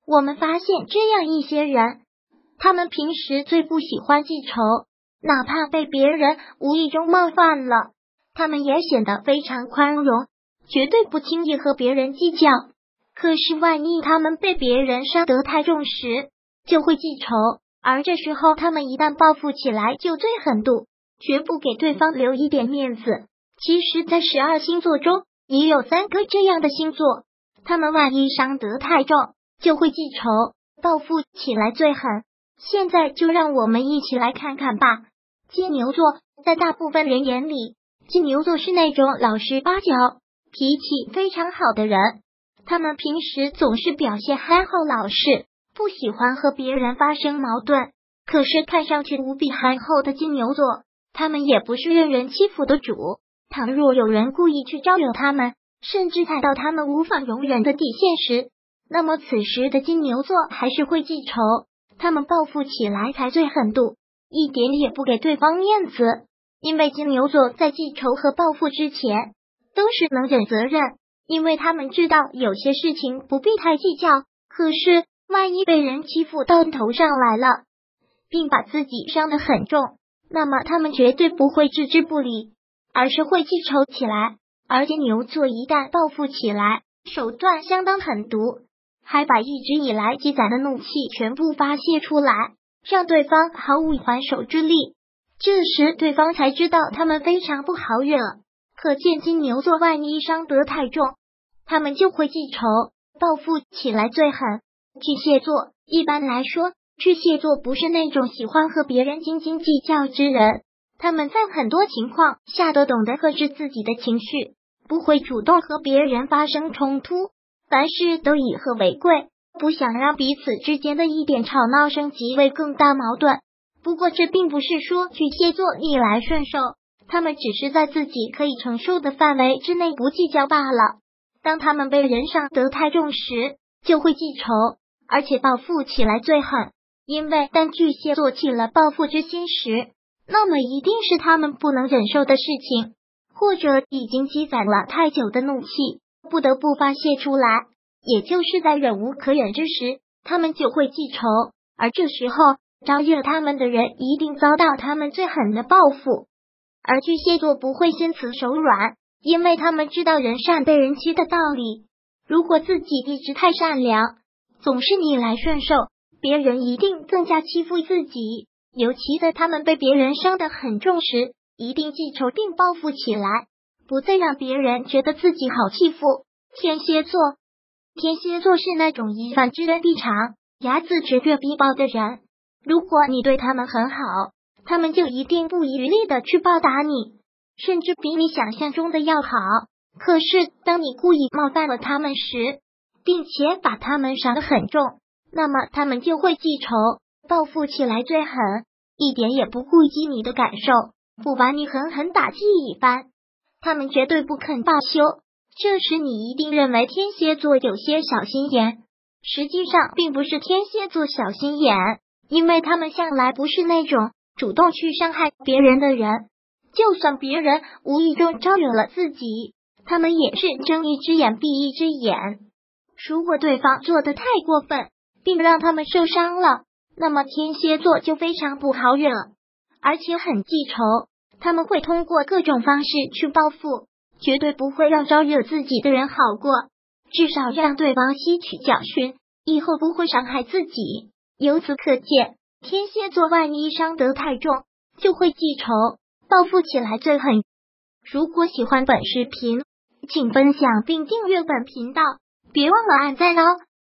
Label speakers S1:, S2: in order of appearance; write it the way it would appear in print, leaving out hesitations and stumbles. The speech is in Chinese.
S1: 我们发现这样一些人，他们平时最不喜欢记仇，哪怕被别人无意中冒犯了，他们也显得非常宽容，绝对不轻易和别人计较。可是万一他们被别人伤得太重时，就会记仇，而这时候他们一旦报复起来就最狠毒，绝不给对方留一点面子。其实在12星座中也有3个这样的星座，他们万一伤得太重就会记仇，报复起来最狠。现在就让我们一起来看看吧。金牛座，在大部分人眼里，金牛座是那种老实巴交、脾气非常好的人，他们平时总是表现憨厚老实，不喜欢和别人发生矛盾。可是看上去无比憨厚的金牛座，他们也不是任人欺负的主，倘若有人故意去招惹他们，甚至踩到他们无法容忍的底线时，那么此时的金牛座还是会记仇，他们报复起来才最狠毒，一点也不给对方面子。因为金牛座在记仇和报复之前都是能忍责任，因为他们知道有些事情不必太计较，可是万一被人欺负到头上来了，并把自己伤得很重，那么他们绝对不会置之不理，而是会记仇起来。而金牛座一旦报复起来，手段相当狠毒，还把一直以来积攒的怒气全部发泄出来，让对方毫无还手之力。这时对方才知道他们非常不好惹，可见金牛座万一伤得太重，他们就会记仇，报复起来最狠。巨蟹座，一般来说，巨蟹座不是那种喜欢和别人斤斤计较之人，他们在很多情况下都懂得克制自己的情绪，不会主动和别人发生冲突，凡事都以和为贵，不想让彼此之间的一点吵闹升级为更大矛盾。不过这并不是说巨蟹座逆来顺受，他们只是在自己可以承受的范围之内不计较罢了。当他们被人伤得太重时，就会记仇，而且报复起来最狠。因为当巨蟹座起了报复之心时，那么一定是他们不能忍受的事情，或者已经积攒了太久的怒气，不得不发泄出来。也就是在忍无可忍之时，他们就会记仇，而这时候招惹他们的人一定遭到他们最狠的报复。而巨蟹座不会心慈手软，因为他们知道人善被人欺的道理。如果自己一直太善良，总是逆来顺受，别人一定更加欺负自己。尤其在他们被别人伤得很重时，一定记仇并报复起来，不再让别人觉得自己好欺负。天蝎座，天蝎座是那种一饭之恩必偿，睚眦之恶必报的人。如果你对他们很好，他们就一定不遗余力的去报答你，甚至比你想象中的要好。可是当你故意冒犯了他们时，并且把他们伤得很重，那么他们就会记仇，报复起来最狠，一点也不顾及你的感受，不把你狠狠打击一番。他们绝对不肯罢休。这时你一定认为天蝎座有些小心眼，实际上并不是天蝎座小心眼，因为他们向来不是那种主动去伤害别人的人，就算别人无意中招惹了自己，他们也是睁一只眼闭一只眼。如果对方做得太过分，并让他们受伤了，那么天蝎座就非常不好惹，而且很记仇。他们会通过各种方式去报复，绝对不会让招惹自己的人好过，至少让对方吸取教训，以后不会伤害自己。由此可见，天蝎座万一伤得太重，就会记仇，报复起来最狠。如果喜欢本视频，请分享并订阅本频道，别忘了按赞哦。